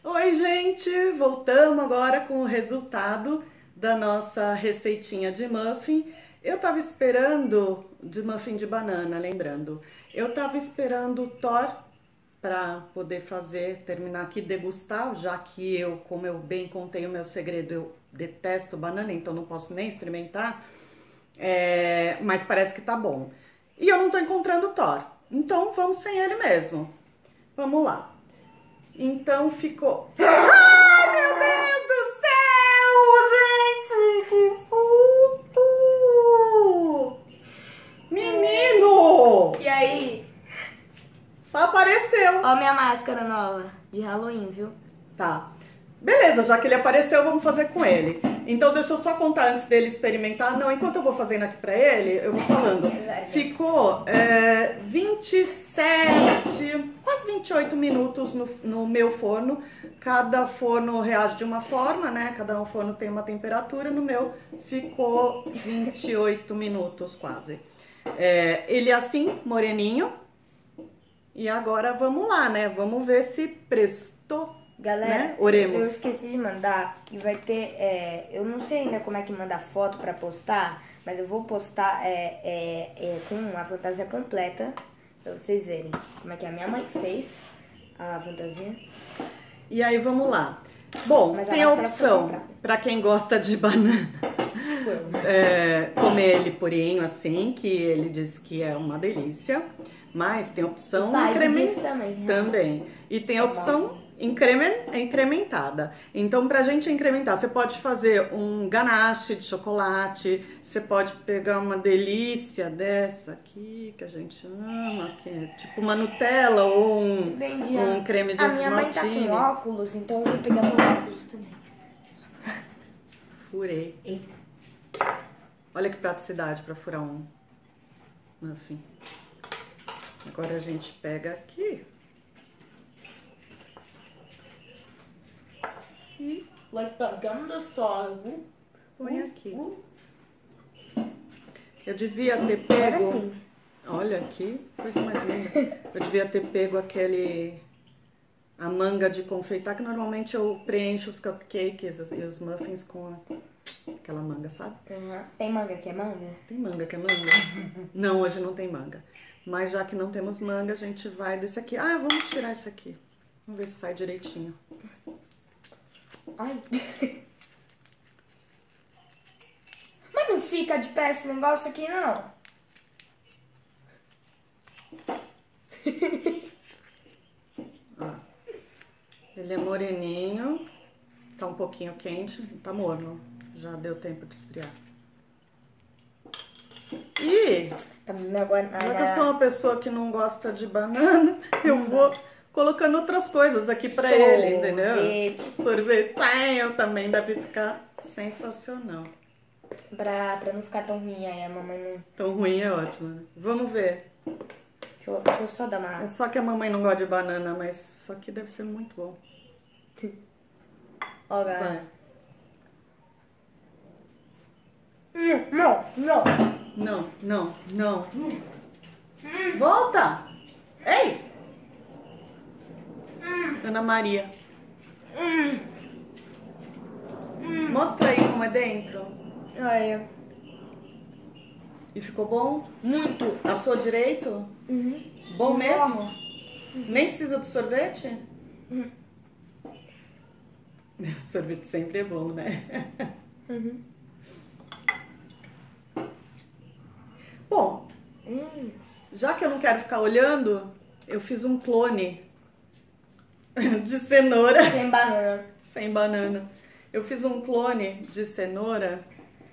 Oi, gente! Voltamos agora com o resultado da nossa receitinha de muffin. Eu tava esperando, de muffin de banana, lembrando. Eu tava esperando o Thor para poder fazer, terminar aqui, degustar, já que eu, como eu bem contei o meu segredo, eu detesto banana, então não posso nem experimentar. Mas parece que tá bom. E eu não tô encontrando o Thor, então vamos sem ele mesmo. Vamos lá. Então ficou... Ai, meu Deus do céu, gente! Que susto! Menino! E aí? Apareceu! Ó minha máscara nova de Halloween, viu? Tá. Beleza, já que ele apareceu, vamos fazer com ele. Então deixa eu só contar antes dele experimentar. Não, enquanto eu vou fazendo aqui pra ele, eu vou falando. Ficou 27, quase 28 minutos no meu forno. Cada forno reage de uma forma, né? Cada forno tem uma temperatura. No meu ficou 28 minutos quase. Ele é assim, moreninho. E agora vamos lá, né? Vamos ver se prestou. Galera, né? Oremos. eu esqueci de mandar e vai ter, eu não sei ainda como é que manda foto pra postar, mas eu vou postar com a fantasia completa pra vocês verem como é que a minha mãe fez a fantasia. E aí vamos lá. Bom, Mas a tem a máscara foi opção comprada. para quem gosta de banana, comer ele purinho assim, que ele diz que é uma delícia. Mas tem a opção O pai disse também, né? também. E tem a opção incrementada. Então, pra gente incrementar, você pode fazer um ganache de chocolate, você pode pegar uma delícia dessa aqui, que a gente ama, que é tipo uma Nutella ou um creme de A minha mãe tá com óculos, então eu vou pegar meu óculos também. Furei. Ei. Olha que praticidade pra furar um muffin. Agora a gente pega aqui. E Like Gangnam Style. põe aqui. Eu devia ter pego... Agora sim. Olha aqui, coisa mais linda. Eu devia ter pego a manga de confeitar, que normalmente eu preencho os cupcakes e os muffins com aquela manga, sabe? Uhum. Tem manga que é manga? Tem manga que é manga? Não, hoje não tem manga. Mas já que não temos manga, a gente vai desse aqui. Ah, vamos tirar esse aqui. Vamos ver se sai direitinho. Ai. Mas não fica de pé esse negócio aqui, não? Ó, ele é moreninho. Tá um pouquinho quente. Tá morno. Já deu tempo de esfriar. E... já que eu sou uma pessoa que não gosta de banana, eu vou colocando outras coisas aqui pra ele, entendeu? Sorvetinho também deve ficar sensacional. Pra não ficar tão ruim, aí a mamãe não... Tão ruim é ótimo, né? Vamos ver. Deixa eu só dar uma... É só que a mamãe não gosta de banana, mas isso aqui deve ser muito bom. Ó, galera. Vai. Não. Não. Volta! Ei! Ana Maria. Mostra aí como é dentro. Olha. E ficou bom? Muito. Assou direito? Bom mesmo? Nem precisa do sorvete? Sorvete sempre é bom, né? Bom, já que eu não quero ficar olhando, eu fiz um clone de cenoura. Sem banana. Sem banana. Eu fiz um clone de cenoura.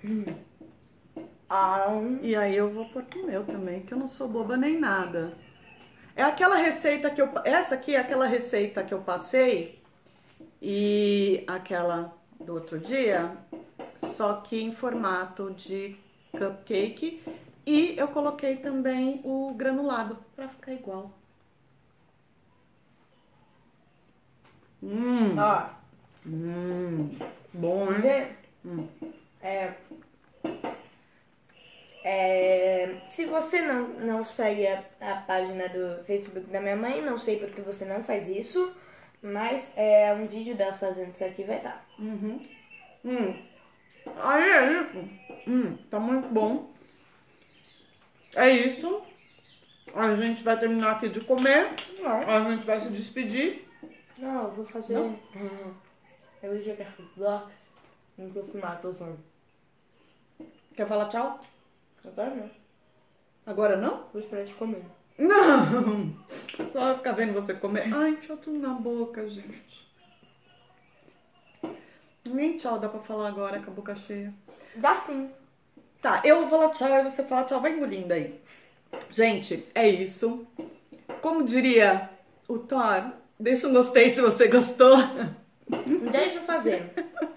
E aí eu vou pôr no meu também, que eu não sou boba nem nada. É aquela receita que essa aqui é aquela receita que eu passei e aquela do outro dia, só que em formato de cupcake. E eu coloquei também o granulado pra ficar igual. Ó. Bom, hein? Se você não segue a página do Facebook da minha mãe, não sei porque você não faz isso. Mas um vídeo dela fazendo isso aqui vai estar. Uhum. Aí é isso. Tá muito bom. É isso. A gente vai terminar aqui de comer. Não. A gente vai se despedir. Não, eu vou fazer. Não? Eu vou jogar Roblox. Não vou filmar, tô usando. Quer falar tchau? Agora não. Agora não? Vou esperar de comer. Não! Só vai ficar vendo você comer. Ai, enfiou tudo na boca, gente. Nem tchau dá pra falar agora com a boca cheia. Dá sim. Tá, eu vou falar tchau e você fala tchau. Vai engolindo aí. Gente, é isso. Como diria o Thor, deixa um gostei se você gostou. Deixa eu fazer.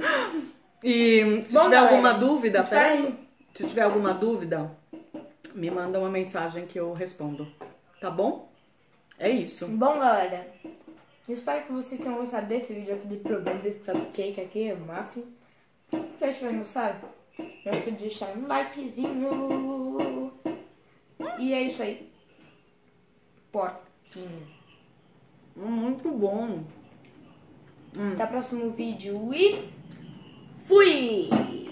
E se Bom, tiver galera, alguma dúvida, espera peraí. aí. Se tiver alguma dúvida, me manda uma mensagem que eu respondo. Tá bom? É isso. Bom, galera, eu espero que vocês tenham gostado desse vídeo aqui de problema desse cupcake aqui, muffin. Se vocês tiverem gostado, não esqueça de deixar um likezinho. E é isso aí. Porquinho. Muito bom. Até o próximo vídeo e fui!